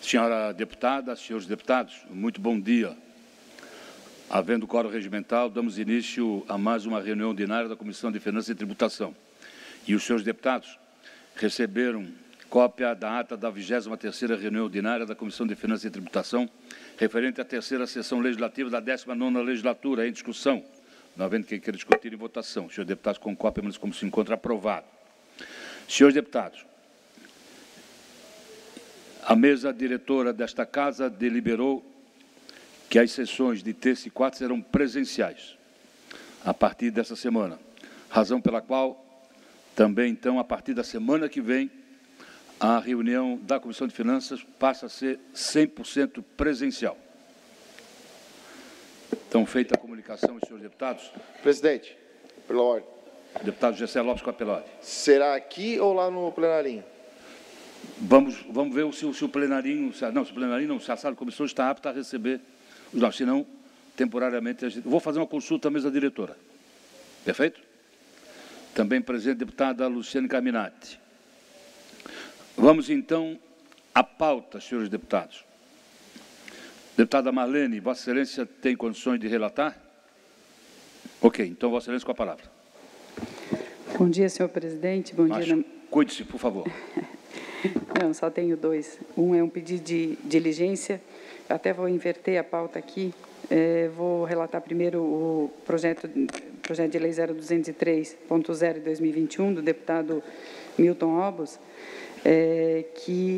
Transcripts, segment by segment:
Senhora deputada, senhores deputados, muito bom dia. Havendo quórum regimental, damos início a mais uma reunião ordinária da Comissão de Finanças e Tributação. E os senhores deputados receberam cópia da ata da 23ª reunião ordinária da Comissão de Finanças e Tributação, referente à terceira sessão legislativa da 19ª legislatura, em discussão. Não havendo quem queira discutir em votação. Senhores deputados, com cópia, mas como se encontra aprovado. Senhores deputados, a mesa diretora desta Casa deliberou que as sessões de terça e quarta serão presenciais, a partir dessa semana. Razão pela qual, também, então, a partir da semana que vem, a reunião da Comissão de Finanças passa a ser 100% presencial. Então, feita a comunicação, senhores deputados. Presidente, pela ordem. Deputado Gessé Lopes com a pelota. Será aqui ou lá no plenarinho? Vamos ver se o plenarinho, se a sala de comissão está apta a receber os nossos, senão, temporariamente, vou fazer uma consulta à mesa diretora. Perfeito? Também presente a deputada Luciane Carminati. Vamos, então, à pauta, senhores deputados. Deputada Marlene, Vossa Excelência tem condições de relatar? Ok, então, Vossa Excelência, com a palavra. Bom dia, senhor presidente. Bom dia. Cuide-se, por favor. Não, só tenho dois. Um é um pedido de diligência. Até vou inverter a pauta aqui. Vou relatar primeiro o projeto de lei 0203.0 de 2021, do deputado Milton Obos, que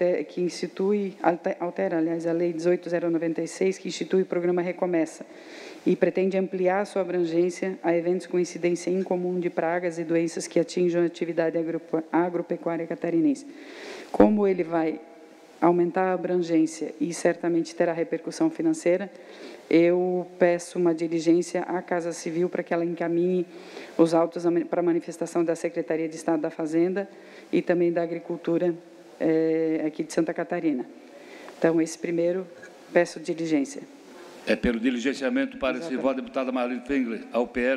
altera, aliás, a lei 18.096, que institui o programa Recomeça, e pretende ampliar sua abrangência a eventos com incidência incomum de pragas e doenças que atinjam a atividade agropecuária catarinense. Como ele vai aumentar a abrangência e certamente terá repercussão financeira, eu peço uma diligência à Casa Civil para que ela encaminhe os autos para manifestação da Secretaria de Estado da Fazenda e também da Agricultura aqui de Santa Catarina. Então, esse primeiro, peço diligência. É pelo diligenciamento para esse voto, deputada Marlene Fengler, ao PL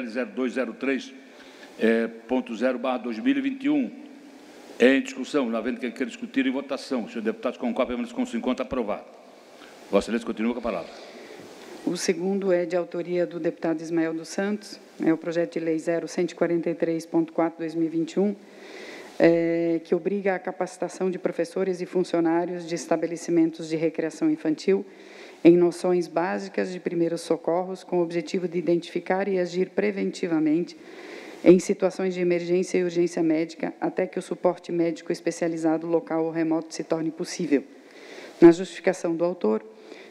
0203.0/2021. Em discussão, não havendo quem queira discutir em votação. Senhores deputados, com cópia, mas com 50, aprovado. Vossa Excelência continua com a palavra. O segundo é de autoria do deputado Ismael dos Santos, é o projeto de lei 0143.4/2021, que obriga a capacitação de professores e funcionários de estabelecimentos de recreação infantil em noções básicas de primeiros socorros, com o objetivo de identificar e agir preventivamente em situações de emergência e urgência médica, até que o suporte médico especializado local ou remoto se torne possível. Na justificação do autor,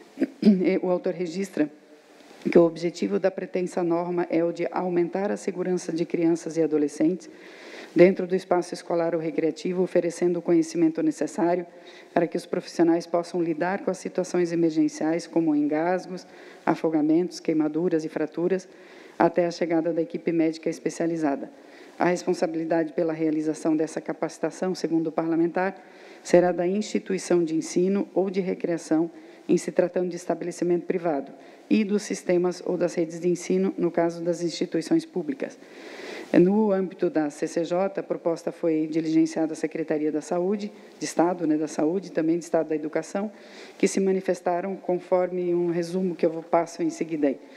o autor registra que o objetivo da pretensa norma é o de aumentar a segurança de crianças e adolescentes dentro do espaço escolar ou recreativo, oferecendo o conhecimento necessário para que os profissionais possam lidar com as situações emergenciais, como engasgos, afogamentos, queimaduras e fraturas, até a chegada da equipe médica especializada. A responsabilidade pela realização dessa capacitação, segundo o parlamentar, será da instituição de ensino ou de recreação, em se tratando de estabelecimento privado, e dos sistemas ou das redes de ensino, no caso das instituições públicas. No âmbito da CCJ, a proposta foi diligenciada à Secretaria da Saúde, de Estado, da Saúde, também de Estado da Educação, que se manifestaram conforme um resumo que eu passo em seguida aí.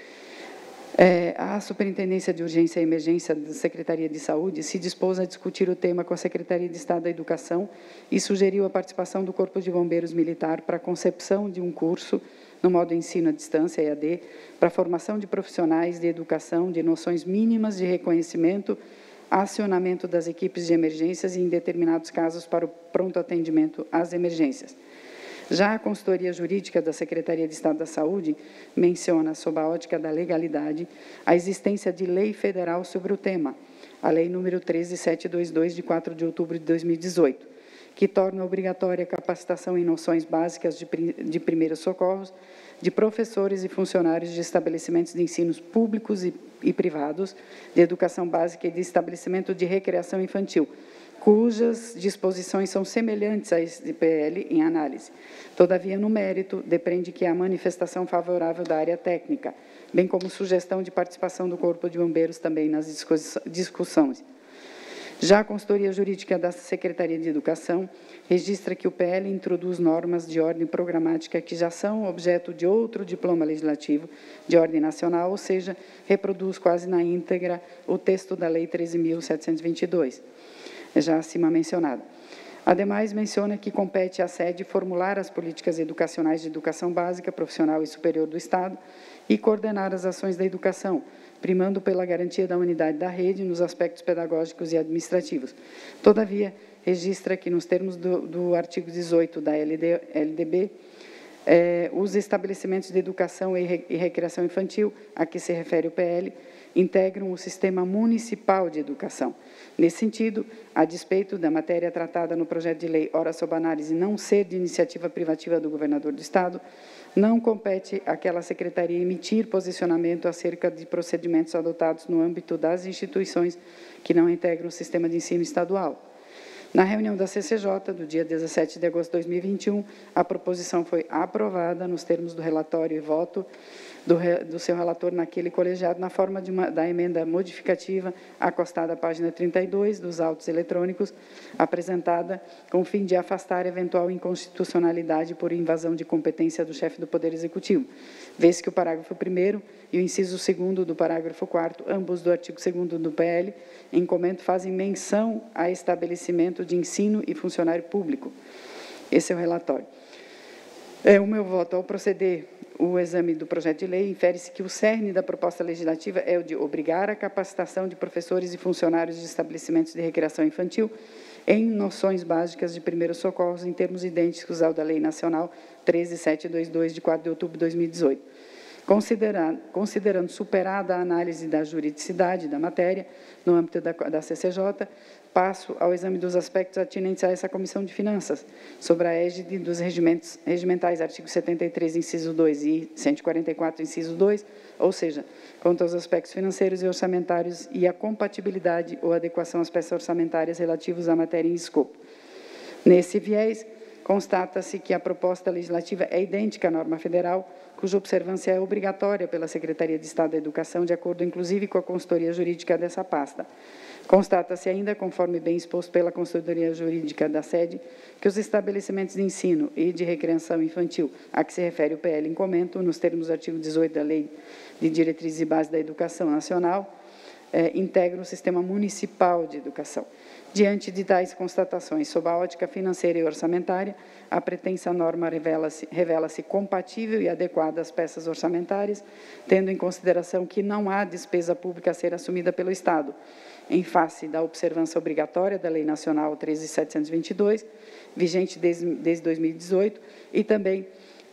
A Superintendência de Urgência e Emergência da Secretaria de Saúde se dispôs a discutir o tema com a Secretaria de Estado da Educação e sugeriu a participação do Corpo de Bombeiros Militar para a concepção de um curso no modo ensino à distância, EAD, para a formação de profissionais de educação de noções mínimas de reconhecimento, acionamento das equipes de emergências e, em determinados casos, para o pronto atendimento às emergências. Já a consultoria jurídica da Secretaria de Estado da Saúde menciona, sob a ótica da legalidade, a existência de lei federal sobre o tema, a Lei número 13722, de 4 de outubro de 2018, que torna obrigatória a capacitação em noções básicas de primeiros socorros de professores e funcionários de estabelecimentos de ensinos públicos e privados, de educação básica e de estabelecimento de recreação infantil, cujas disposições são semelhantes a esse PL em análise. Todavia, no mérito, depende que há manifestação favorável da área técnica, bem como sugestão de participação do Corpo de Bombeiros também nas discussões. Já a consultoria jurídica da Secretaria de Educação registra que o PL introduz normas de ordem programática que já são objeto de outro diploma legislativo de ordem nacional, ou seja, reproduz quase na íntegra o texto da Lei 13.722, já acima mencionada. Ademais, menciona que compete à sede formular as políticas educacionais de educação básica, profissional e superior do Estado e coordenar as ações da educação, primando pela garantia da unidade da rede nos aspectos pedagógicos e administrativos. Todavia, registra que, nos termos do artigo 18 da LDB, os estabelecimentos de educação e recreação infantil, a que se refere o PL, integram o sistema municipal de educação. Nesse sentido, a despeito da matéria tratada no projeto de lei, ora sob análise, não ser de iniciativa privativa do governador do Estado, não compete àquela secretaria emitir posicionamento acerca de procedimentos adotados no âmbito das instituições que não integram o sistema de ensino estadual. Na reunião da CCJ, do dia 17 de agosto de 2021, a proposição foi aprovada nos termos do relatório e voto do seu relator naquele colegiado, na forma da emenda modificativa acostada à página 32 dos autos eletrônicos, apresentada com o fim de afastar eventual inconstitucionalidade por invasão de competência do chefe do Poder Executivo, vez que o parágrafo 1º e o inciso 2º do parágrafo 4º, ambos do artigo 2º do PL, em comento fazem menção a estabelecimento de ensino e funcionário público. Esse é o relatório. O meu voto ao proceder o exame do projeto de lei, infere-se que o cerne da proposta legislativa é o de obrigar a capacitação de professores e funcionários de estabelecimentos de recreação infantil em noções básicas de primeiros socorros em termos idênticos ao da Lei Nacional 13.722, de 4 de outubro de 2018. Considerando superada a análise da juridicidade da matéria, no âmbito da CCJ, passo ao exame dos aspectos atinentes a essa Comissão de Finanças, sobre a égide dos regimentais, artigo 73, inciso 2 e 144, inciso 2, ou seja, quanto aos aspectos financeiros e orçamentários e a compatibilidade ou adequação às peças orçamentárias relativas à matéria em escopo. Nesse viés, constata-se que a proposta legislativa é idêntica à norma federal, cuja observância é obrigatória pela Secretaria de Estado da Educação, de acordo, inclusive, com a consultoria jurídica dessa pasta. Constata-se ainda, conforme bem exposto pela consultoria jurídica da sede, que os estabelecimentos de ensino e de recreação infantil, a que se refere o PL em comento, nos termos do artigo 18 da Lei de Diretrizes e Bases da Educação Nacional, integram o sistema municipal de educação. Diante de tais constatações, sob a ótica financeira e orçamentária, a pretensa norma revela-se compatível e adequada às peças orçamentárias, tendo em consideração que não há despesa pública a ser assumida pelo Estado, em face da observância obrigatória da Lei Nacional 13.722, vigente desde 2018, e também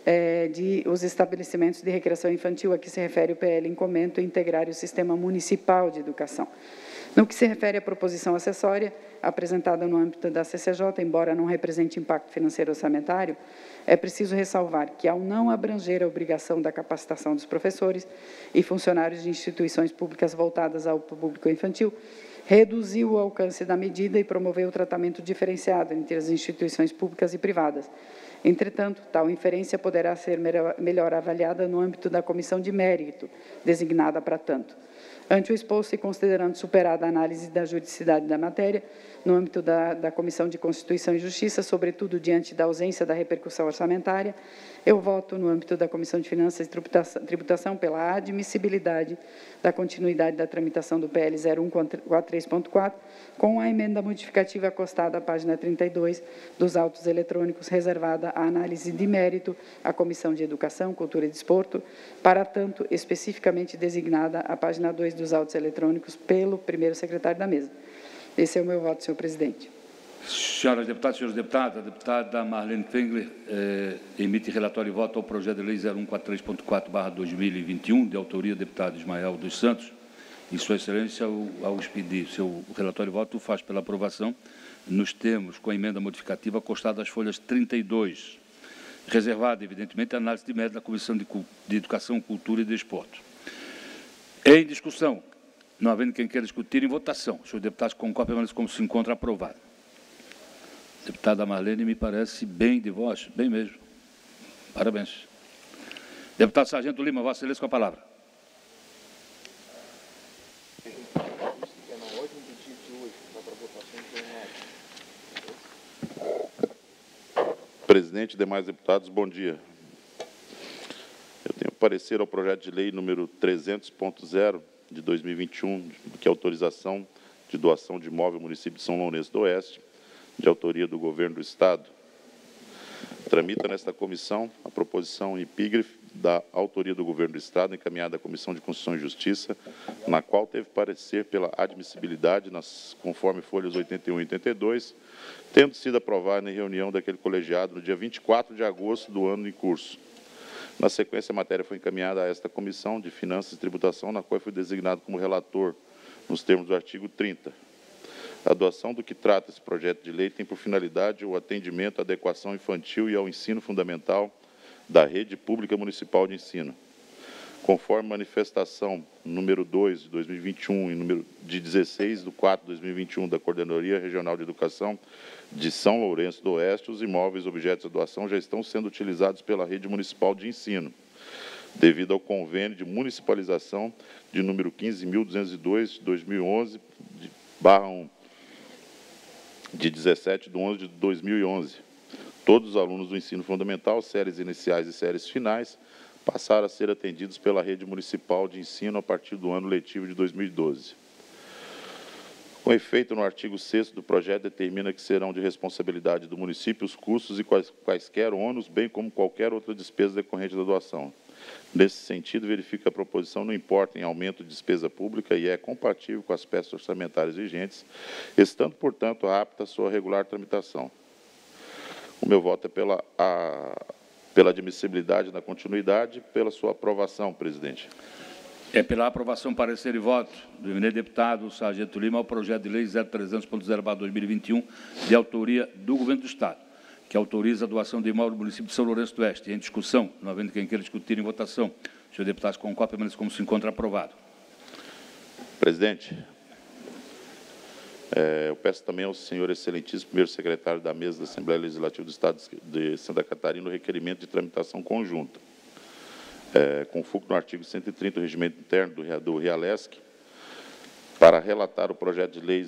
de os estabelecimentos de recreação infantil, a que se refere o PL em comento, integrar o sistema municipal de educação. No que se refere à proposição acessória, apresentada no âmbito da CCJ, embora não represente impacto financeiro orçamentário, é preciso ressalvar que, ao não abranger a obrigação da capacitação dos professores e funcionários de instituições públicas voltadas ao público infantil, reduziu o alcance da medida e promoveu o tratamento diferenciado entre as instituições públicas e privadas. Entretanto, tal inferência poderá ser melhor avaliada no âmbito da comissão de mérito, designada para tanto. Ante o exposto e considerando superada a análise da juridicidade da matéria, no âmbito da Comissão de Constituição e Justiça, sobretudo diante da ausência da repercussão orçamentária, eu voto no âmbito da Comissão de Finanças e Tributação pela admissibilidade da continuidade da tramitação do PL 0143.4, com a emenda modificativa acostada à página 32 dos autos eletrônicos, reservada à análise de mérito à Comissão de Educação, Cultura e Desporto, para tanto especificamente designada à página 2 dos autos eletrônicos pelo primeiro secretário da mesa. Esse é o meu voto, senhor presidente. Senhoras deputadas, senhores deputados, a deputada Marlene Fengler emite relatório e voto ao projeto de lei 0143.4/2021, de autoria do deputado Ismael dos Santos, e Sua Excelência, ao expedir seu relatório e voto, faz pela aprovação nos termos com a emenda modificativa acostada às folhas 32, reservada, evidentemente, a análise de mérito da Comissão de Educação, Cultura e Desporto. Em discussão, não havendo quem queira discutir, em votação. Os senhores deputados concordam, permanecem como se encontra aprovado. Deputada Marlene, me parece bem de voz, bem mesmo. Parabéns. Deputado Sargento Lima, Vossa Excelência, com a palavra. Presidente e demais deputados, bom dia. Eu tenho parecer ao projeto de lei número 300.0 de 2021, que é autorização de doação de imóvel ao município de São Lourenço do Oeste, de autoria do Governo do Estado. Tramita nesta comissão a proposição epígrafe da autoria do Governo do Estado, encaminhada à Comissão de Constituição e Justiça, na qual teve parecer pela admissibilidade, conforme folhas 81 e 82, tendo sido aprovada em reunião daquele colegiado no dia 24 de agosto do ano em curso. Na sequência, a matéria foi encaminhada a esta Comissão de Finanças e Tributação, na qual foi designado como relator, nos termos do artigo 30. A doação do que trata esse projeto de lei tem por finalidade o atendimento à adequação infantil e ao ensino fundamental da rede pública municipal de ensino. Conforme manifestação número 2 de 2021 e número de 16 de 4 de 2021 da Coordenadoria Regional de Educação de São Lourenço do Oeste, os imóveis objetos da doação já estão sendo utilizados pela rede municipal de ensino, devido ao convênio de municipalização de número 15.202 de 2011, /1, de 17 de 11 de 2011. Todos os alunos do ensino fundamental, séries iniciais e séries finais, passaram a ser atendidos pela rede municipal de ensino a partir do ano letivo de 2012. Com efeito, no artigo 6º do projeto, determina que serão de responsabilidade do município os custos e quaisquer ônus, bem como qualquer outra despesa decorrente da doação. Nesse sentido, verifica que a proposição não importa em aumento de despesa pública e é compatível com as peças orçamentárias vigentes, estando, portanto, apta a sua regular tramitação. O meu voto é pela admissibilidade na continuidade e pela sua aprovação, presidente. É pela aprovação, parecer e voto do eminente deputado Sargento Lima ao projeto de lei 0300.0/2021, de autoria do Governo do Estado, que autoriza a doação de imóvel do município de São Lourenço do Oeste. Em discussão, não havendo quem queira discutir em votação, o senhor deputado concorda, permanece como se encontra aprovado. Presidente, eu peço também ao senhor excelentíssimo primeiro secretário da mesa da Assembleia Legislativa do Estado de Santa Catarina o requerimento de tramitação conjunta. Com foco no artigo 130 do Regimento Interno do REALESC, para relatar o projeto de lei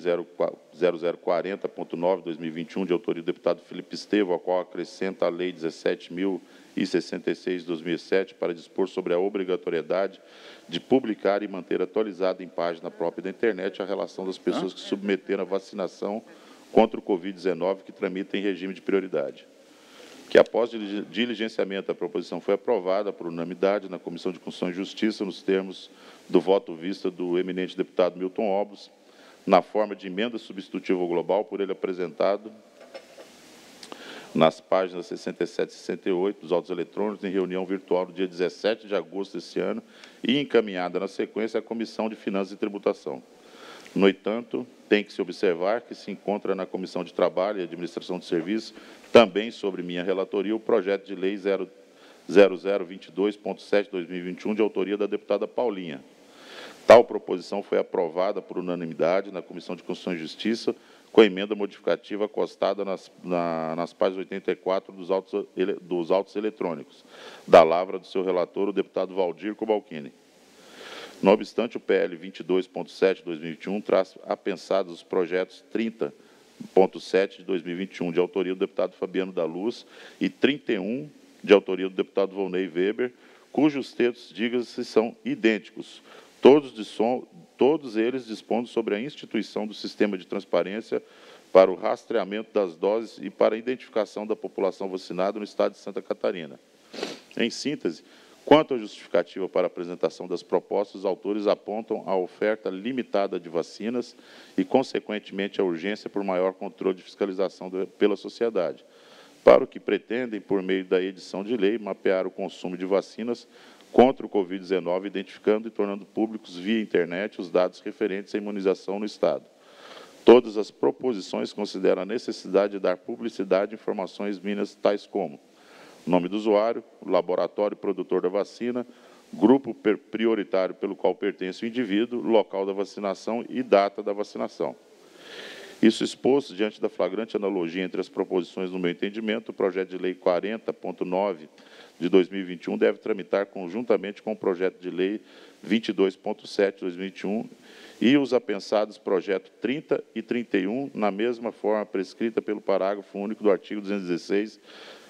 0040.9/2021, de autoria do deputado Felipe Estevão, a qual acrescenta a lei 17.066 de 2007, para dispor sobre a obrigatoriedade de publicar e manter atualizada em página própria da internet a relação das pessoas que submeteram a vacinação contra o Covid-19 que tramitam em regime de prioridade. Que, após diligenciamento, a proposição foi aprovada por unanimidade na Comissão de Constituição e Justiça, nos termos do voto vista do eminente deputado Milton Obros, na forma de emenda substitutiva global, por ele apresentado nas páginas 67 e 68 dos autos eletrônicos, em reunião virtual no dia 17 de agosto deste ano, e encaminhada na sequência à Comissão de Finanças e Tributação. No entanto, tem que se observar que se encontra na Comissão de Trabalho e Administração de Serviços, também sobre minha relatoria, o projeto de lei 0022.7/2021, de autoria da deputada Paulinha. Tal proposição foi aprovada por unanimidade na Comissão de Constituição e Justiça, com a emenda modificativa acostada nas páginas 84 dos autos eletrônicos, da lavra do seu relator, o deputado Valdir Cobalcini. Não obstante, o PL 22.7/2021 traz apensados os projetos 30.7 de 2021, de autoria do deputado Fabiano da Luz, e 31, de autoria do deputado Volney Weber, cujos textos, diga-se, são idênticos. Todos eles dispondo sobre a instituição do sistema de transparência para o rastreamento das doses e para a identificação da população vacinada no Estado de Santa Catarina. Em síntese, quanto à justificativa para a apresentação das propostas, os autores apontam a oferta limitada de vacinas e, consequentemente, a urgência por maior controle de fiscalização pela sociedade, para o que pretendem, por meio da edição de lei, mapear o consumo de vacinas contra o Covid-19, identificando e tornando públicos via internet os dados referentes à imunização no Estado. Todas as proposições consideram a necessidade de dar publicidade a informações mínimas tais como nome do usuário, laboratório produtor da vacina, grupo prioritário pelo qual pertence o indivíduo, local da vacinação e data da vacinação. Isso exposto, diante da flagrante analogia entre as proposições, no meu entendimento, o projeto de lei 40.9 de 2021 deve tramitar conjuntamente com o projeto de lei 22.7 de 2021 e os apensados projetos 30 e 31, na mesma forma prescrita pelo parágrafo único do artigo 216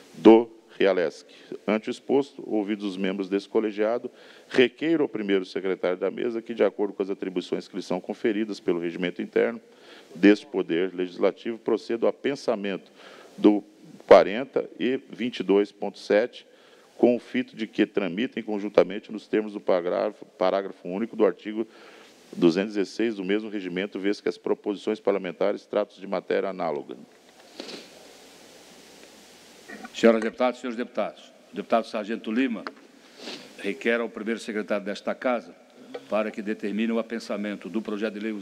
do Realesc. Ante o exposto, ouvidos os membros desse colegiado, requeiro ao primeiro secretário da mesa que, de acordo com as atribuições que lhe são conferidas pelo regimento interno deste Poder Legislativo, proceda ao apensamento do 40 e 22.7, com o fito de que tramitem conjuntamente nos termos do parágrafo único do artigo 216 do mesmo regimento, vez que as proposições parlamentares tratam de matéria análoga. Senhoras deputadas e senhores deputados, o deputado Sargento Lima requer ao primeiro secretário desta Casa para que determine o apensamento do projeto de lei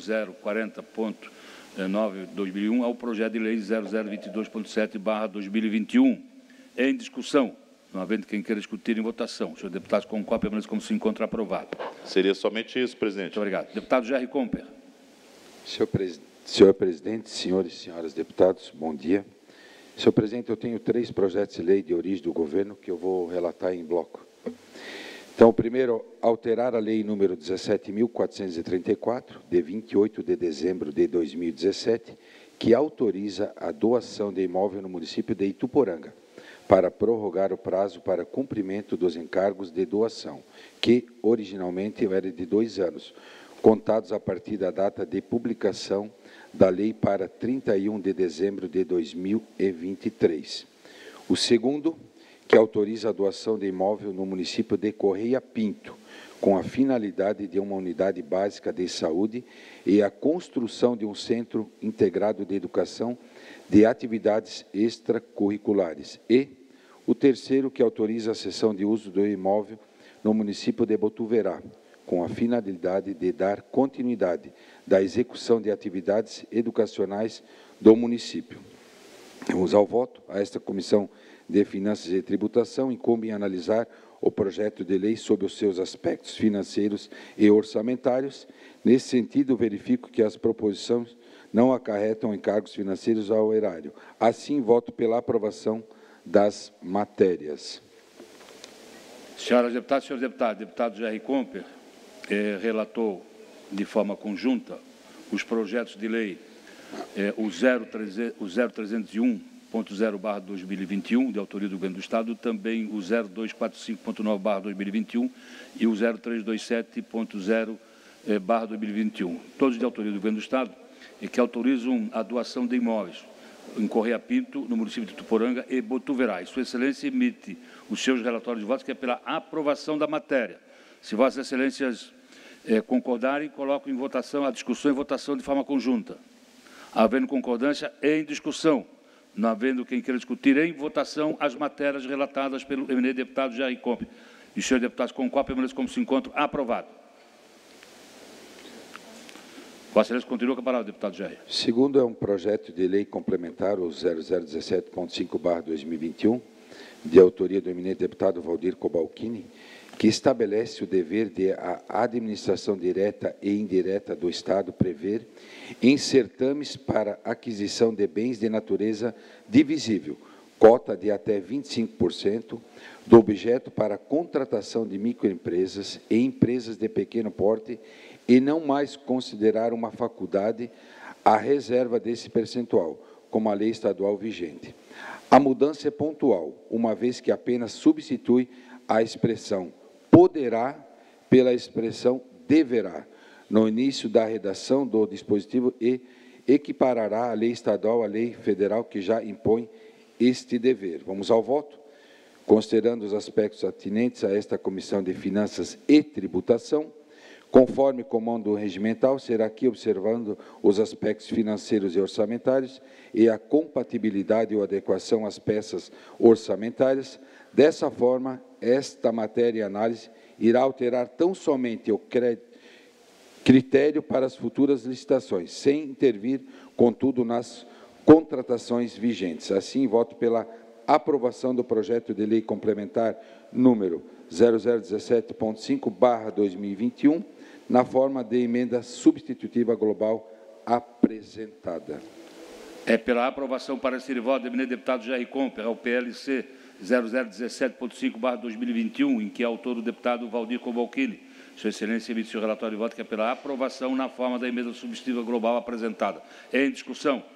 040.9/2001 ao projeto de lei 0022.7/2021. Em discussão, não havendo quem queira discutir em votação. Senhores deputados, com o qual permanece como se encontra aprovado. Seria somente isso, presidente. Muito obrigado. Deputado Jerry Comper. Senhor presidente, senhores e senhoras deputados, bom dia. Senhor presidente, eu tenho 3 projetos de lei de origem do governo que eu vou relatar em bloco. Então, o primeiro, alterar a lei número 17.434, de 28 de dezembro de 2017, que autoriza a doação de imóvel no município de Ituporanga, para prorrogar o prazo para cumprimento dos encargos de doação, que originalmente era de 2 anos, contados a partir da data de publicação da lei para 31 de dezembro de 2023. O segundo, que autoriza a doação de imóvel no município de Correia Pinto, com a finalidade de uma unidade básica de saúde e a construção de um centro integrado de educação de atividades extracurriculares. E o terceiro, que autoriza a cessão de uso do imóvel no município de Botuverá, com a finalidade de dar continuidade da execução de atividades educacionais do município. Vamos ao voto. A esta Comissão de Finanças e Tributação incumbe analisar o projeto de lei sob os seus aspectos financeiros e orçamentários. Nesse sentido, verifico que as proposições não acarretam encargos financeiros ao erário. Assim, voto pela aprovação das matérias. Senhoras deputadas e senhores deputados, deputado Jerry Comper relatou de forma conjunta os projetos de lei, o 0301.0/2021, de autoria do Governo do Estado, também o 0245.9/2021 e o 0327.0/2021, todos de autoria do Governo do Estado, e que autorizam a doação de imóveis em Correia Pinto, no município de Ituporanga e Botuverá. E Sua Excelência emite os seus relatórios de votos, que é pela aprovação da matéria. Se Vossas Excelências concordarem, coloco em votação a discussão e votação de forma conjunta. Havendo concordância, em discussão. Não havendo quem queira discutir, em votação, as matérias relatadas pelo eminente deputado Jerry Comper. E os senhores deputados, com o qual permanece como se encontra aprovado. Vossa Excelência continua com a palavra, deputado Jerry. Segundo é um projeto de lei complementar, o 0017.5/2021, de autoria do eminente deputado Valdir Cobalcini, que estabelece o dever de a administração direta e indireta do Estado prever em certames para aquisição de bens de natureza divisível, cota de até 25% do objeto para contratação de microempresas e empresas de pequeno porte e não mais considerar uma faculdade a reserva desse percentual, como a lei estadual vigente. A mudança é pontual, uma vez que apenas substitui a expressão poderá pela expressão deverá, no início da redação do dispositivo, e equiparará a lei estadual à lei federal que já impõe este dever. Vamos ao voto? Considerando os aspectos atinentes a esta Comissão de Finanças e Tributação, conforme comando regimental, será aqui observando os aspectos financeiros e orçamentários e a compatibilidade ou adequação às peças orçamentárias. Dessa forma, esta matéria e análise irá alterar tão somente o critério para as futuras licitações, sem intervir, contudo, nas contratações vigentes. Assim, voto pela aprovação do projeto de lei complementar número 0017.5/2021, na forma de emenda substitutiva global apresentada. É pela aprovação para esse voto do eminente deputado Jerry Comper, ao PLC 0017.5/2021, em que é autor o deputado Valdir Cobalcini. Sua Excelência emite seu relatório de voto, que é pela aprovação na forma da emenda substitutiva global apresentada. Em discussão,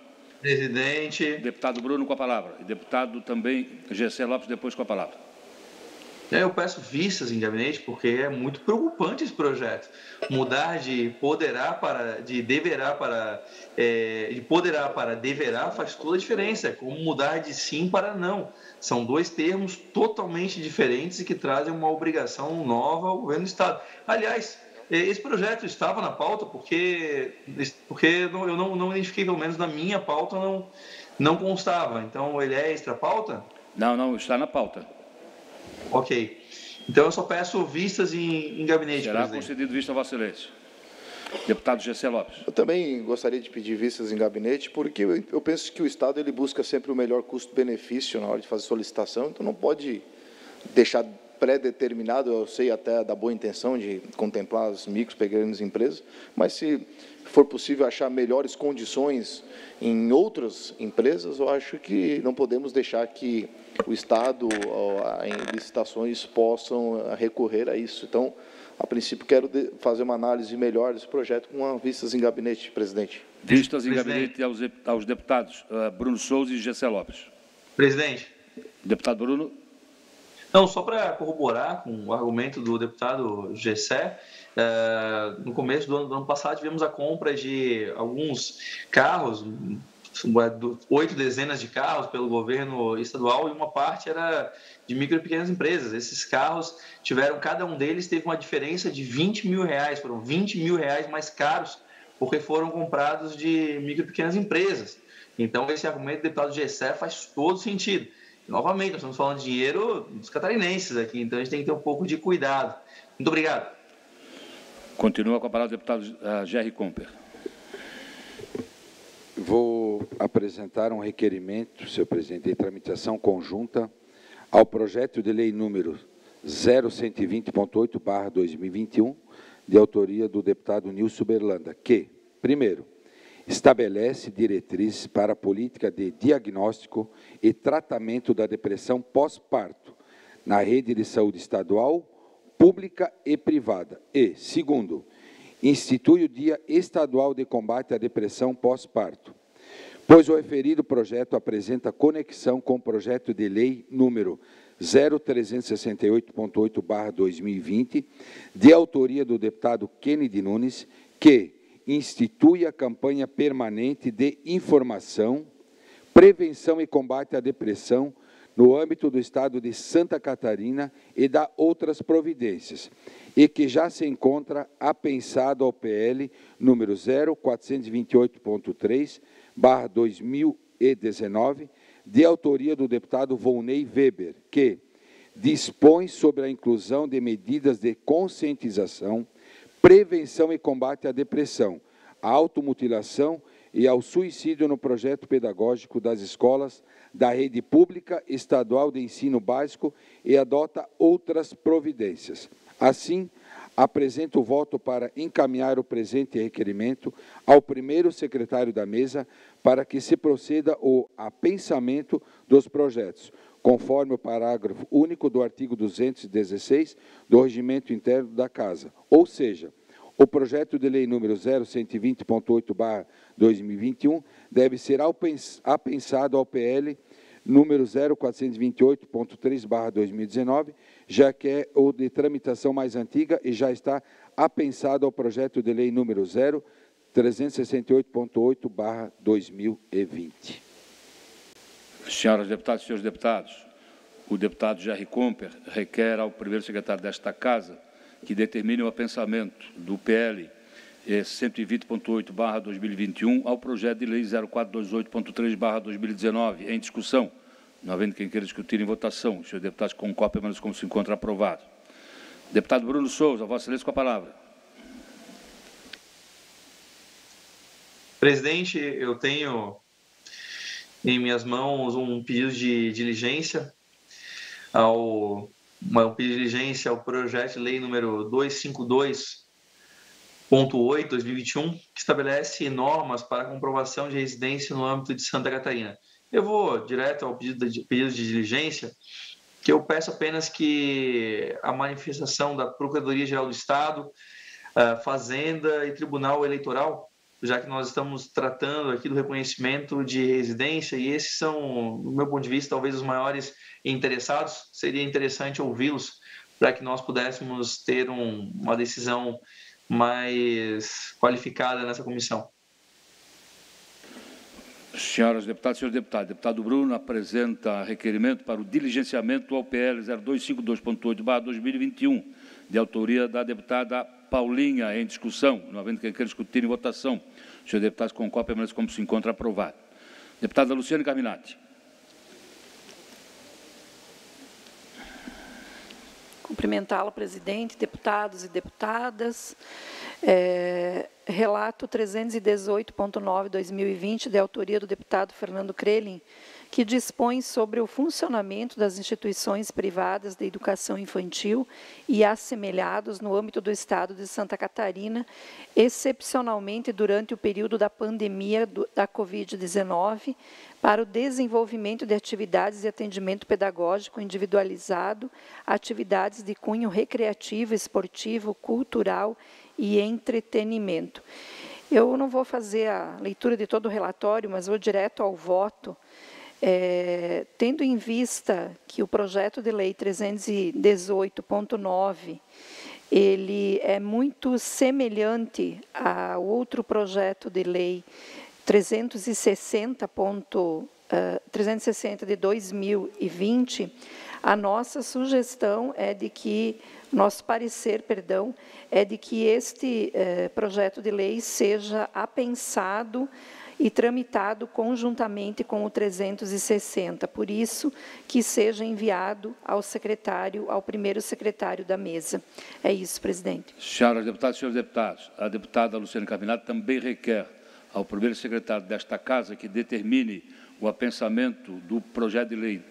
Presidente. Deputado Bruno com a palavra. E deputado também Gessé Lopes depois com a palavra. Eu peço vistas em gabinete porque é muito preocupante esse projeto. Mudar de poderá para de deverá para de poderá para deverá faz toda a diferença. É como mudar de sim para não. São dois termos totalmente diferentes e que trazem uma obrigação nova ao governo do Estado. Aliás, esse projeto estava na pauta porque eu não identifiquei, pelo menos na minha pauta, não constava. Então, ele é extra pauta? Não, está na pauta. Ok. Então, eu só peço vistas em gabinete, Será presidente. concedido vista a Vossa Excelência. Deputado Gessé Lopes. Eu também gostaria de pedir vistas em gabinete, porque eu penso que o Estado ele busca sempre o melhor custo-benefício na hora de fazer solicitação, então não pode deixar pré-determinado, eu sei até da boa intenção de contemplar as micros, pequenas empresas, mas se for possível achar melhores condições em outras empresas, eu acho que não podemos deixar que o Estado, em licitações, possam recorrer a isso. Então, a princípio, quero fazer uma análise melhor desse projeto com vistas em gabinete, presidente. Vistas em gabinete aos deputados Bruno Souza e Gessé Lopes. Presidente. Deputado Bruno. Não, só para corroborar com o argumento do deputado Gessé, no começo do ano passado tivemos a compra de alguns carros, 8 dezenas de carros pelo governo estadual, e uma parte era de micro e pequenas empresas. Esses carros cada um deles teve uma diferença de R$20 mil, foram R$20 mil mais caros, porque foram comprados de micro e pequenas empresas. Então, esse argumento do deputado Gessé faz todo sentido. Novamente, nós estamos falando de dinheiro dos catarinenses aqui, então a gente tem que ter um pouco de cuidado. Muito obrigado. Continua com a palavra o deputado Gerry Comper. Vou apresentar um requerimento, senhor presidente, de tramitação conjunta ao projeto de lei número 0120.8/2021, de autoria do deputado Nilson Berlanda, que, primeiro, estabelece diretrizes para a política de diagnóstico e tratamento da depressão pós-parto na rede de saúde estadual, pública e privada. E, segundo, institui o Dia Estadual de Combate à Depressão Pós-Parto, pois o referido projeto apresenta conexão com o projeto de lei número 0368.8/2020, de autoria do deputado Kennedy Nunes, que institui a campanha permanente de informação, prevenção e combate à depressão no âmbito do Estado de Santa Catarina e dá outras providências, e que já se encontra apensado ao PL número 0428.3/2019, de autoria do deputado Volney Weber, que dispõe sobre a inclusão de medidas de conscientização, prevenção e combate à depressão, à automutilação e ao suicídio no projeto pedagógico das escolas da rede pública estadual de ensino básico e adota outras providências. Assim, apresento o voto para encaminhar o presente requerimento ao primeiro secretário da mesa para que se proceda ao apensamento dos projetos, conforme o parágrafo único do artigo 216 do Regimento Interno da Casa. Ou seja, o projeto de lei número 0120.8/2021 deve ser apensado ao PL número 0428.3/2019, já que é o de tramitação mais antiga e já está apensado ao projeto de lei número 0368.8/2020. Senhoras deputadas e senhores deputados, o deputado Gerry Comper requer ao primeiro secretário desta Casa que determine o apensamento do PL 120.8/2021 ao projeto de lei 0428.3/2019 em discussão, não havendo quem queira discutir em votação. Os senhores deputados com cópia, mas como se encontra aprovado. Deputado Bruno Souza, Vossa Excelência com a palavra. Presidente, eu tenho em minhas mãos um pedido de diligência ao projeto de lei número 252.8/2021, que estabelece normas para a comprovação de residência no âmbito de Santa Catarina. Eu vou direto ao pedido de diligência, que eu peço apenas que a manifestação da Procuradoria-Geral do Estado, Fazenda e Tribunal Eleitoral já que nós estamos tratando aqui do reconhecimento de residência, e esses são, do meu ponto de vista, talvez os maiores interessados, seria interessante ouvi-los para que nós pudéssemos ter uma decisão mais qualificada nessa comissão. Senhoras deputadas e senhores deputados, deputado Bruno apresenta requerimento para o diligenciamento ao PL 0252/2021, de autoria da deputada Paulinha, em discussão. Não havendo quem queira discutir em votação, os senhores deputados com cópia, mas como se encontra aprovado. Deputada Luciane Carminati. Cumprimentá-lo, presidente, deputados e deputadas. Relato 318.9/2020, de autoria do deputado Fernando Crelin, que dispõe sobre o funcionamento das instituições privadas de educação infantil e assemelhados no âmbito do Estado de Santa Catarina, excepcionalmente durante o período da pandemia da Covid-19, para o desenvolvimento de atividades de atendimento pedagógico individualizado, atividades de cunho recreativo, esportivo, cultural e entretenimento. Eu não vou fazer a leitura de todo o relatório, mas vou direto ao voto. Tendo em vista que o projeto de lei 318.9, ele é muito semelhante a outro projeto de lei 360 de 2020, a nossa sugestão é de que, nosso parecer, perdão, é de que este projeto de lei seja apensado e tramitado conjuntamente com o 360, por isso que seja enviado ao secretário, ao primeiro secretário da mesa. É isso, presidente. Senhoras deputadas e senhores deputados, a deputada Luciane Carminati também requer ao primeiro secretário desta Casa que determine o apensamento do projeto de lei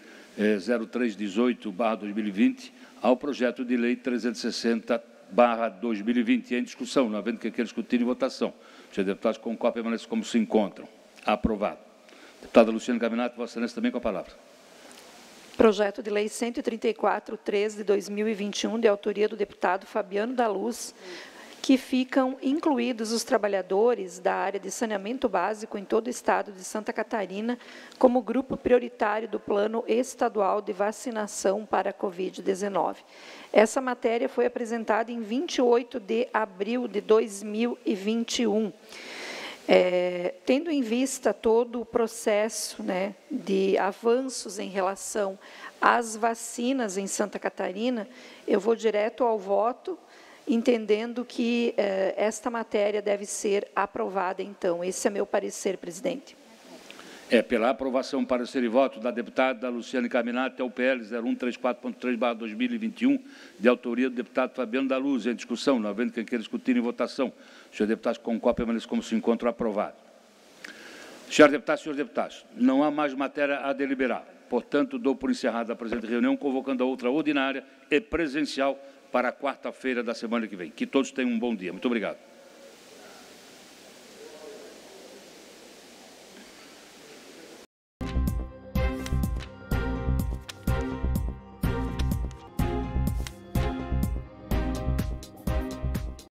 0318/2020 ao projeto de lei 360/2020. Em discussão, não havendo quem queira discutir em votação. Senhores deputados, com cópia permanece como se encontram. Aprovado. Deputada Luciane Carminati, Vossa Excelência também com a palavra. Projeto de lei 134/3 de 2021, de autoria do deputado Fabiano da Luz, que ficam incluídos os trabalhadores da área de saneamento básico em todo o Estado de Santa Catarina como grupo prioritário do Plano Estadual de Vacinação para a Covid-19. Essa matéria foi apresentada em 28 de abril de 2021. Tendo em vista todo o processo, né, de avanços em relação às vacinas em Santa Catarina, eu vou direto ao voto, entendendo que esta matéria deve ser aprovada, então. Esse é meu parecer, presidente. Pela aprovação, parecer e voto da deputada Luciane Carminati ao PL 0134.3/2021, de autoria do deputado Fabiano da Luz. Em discussão, não havendo quem queira discutir em votação. Senhores deputados, com cópia, permanece como se encontra aprovado. Senhores deputados e senhores deputados, não há mais matéria a deliberar. Portanto, dou por encerrada a presente reunião, convocando a outra ordinária e presencial para a quarta-feira da semana que vem. Que todos tenham um bom dia. Muito obrigado.